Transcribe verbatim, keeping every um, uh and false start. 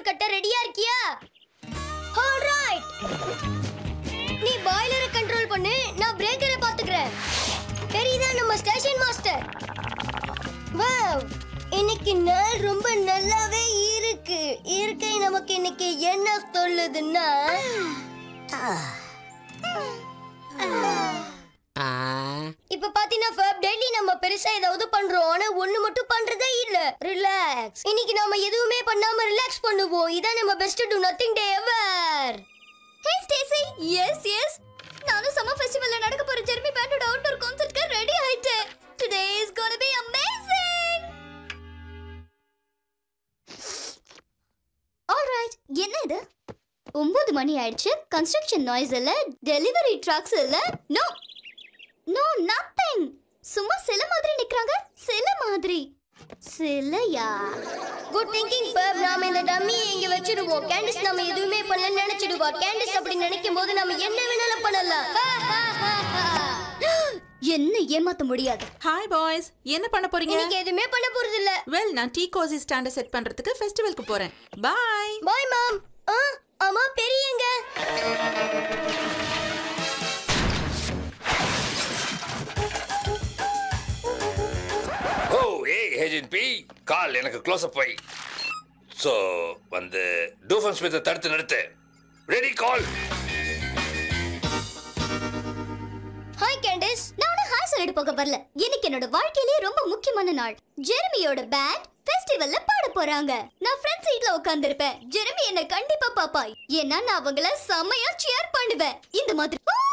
Petrol கட்ட ரெடியா இருக்கியா? ஆல்ரைட். நீ பாய்லரை கண்ட்ரோல் பண்ணு, நான் பிரேக்கரை பாத்துக்கிறேன். தெரியுதா நம்ம ஸ்டேஷன் மாஸ்டர்? வாவ், இன்னைக்கு நாள் ரொம்ப நல்லாவே இருக்கு. இயற்கை நமக்கு இன்னைக்கு என்ன சொல்லுதுன்னா, இப்ப பாத்தீங்கன்னா ஃபேப் டெய்லி நம்ம பெருசா ஏதாவது பண்றோம், ஆனா ஒண்ணு மட்டும் பண்றதே இல்ல. ரிலாக்ஸ். இன்னைக்கு நாம எதுவுமே பண்ணாம ரிலாக்ஸ் பண்ணுவோம். இதான் நம்ம best do nothing day ever. Hey Stacy. Yes yes, நானும் சம்மர் ஃபெஸ்டிவல்ல நடக்க போற ஜெர்மி பேண்டோட அவுட்டோர் கான்சர்ட்க்கு ரெடி ஆயிட்டேன். Today is gonna be amazing. Alright. என்ன இது? ஒன்பது மணி ஆயிடுச்சு. கன்ஸ்ட்ரக்ஷன் நாய்ஸ் இல்ல, டெலிவரி ட்ரக்ஸ் இல்ல. No no nothing. சும்மா சில மாதிரி நிக்கறாங்க. சில மாதிரி சிலையா? Good thinking fab. நாம இந்த டம்மியை இங்க வச்சிடுவோம். கேண்டிஸ் நாம எதுவுமே பண்ணலன்னு நினைச்சிடுவா. கேண்டிஸ் அப்படி நினைக்கும் போது நாம என்ன வேணாலும் பண்ணலாம். என்ன ஏமாத்த முடியாது. ஹாய் பாய்ஸ், என்ன பண்ண போறீங்க? நீங்க எதுவுமே பண்ண போறது இல்ல. வெல், நான் டீ கோசி ஸ்டாண்ட் செட் பண்றதுக்கு ஃபெஸ்டிவலுக்கு போறேன். Bye bye mom. அம்மா பெரியங்க. ஓ ஏய் ஏஜென்ட் பி, கால் எனக்கு க்ளோஸ் அப் போய். சோ வந்து டூஃபன் ஸ்மித்தை தடுத்து நிறுத்து. Ready call. Hi Candice. நான் உன ஹாய் சொல்லிட்டு போக வரல. இன்னைக்கு என்னோட வாழ்க்கையிலே ரொம்ப முக்கியமான நாள். ஜெர்மியோட பேண்ட் ஃபெஸ்டிவல்ல பாட போறாங்க. நான் ஃப்ரண்ட் சீட்ல உட்கார்ந்திருப்பேன். ஜெர்மி என்ன கண்டிப்பா பாப்பா. ஏன்னா நான் அவங்கள செமையா சியர் பண்ணுவேன். இந்த மாதிரி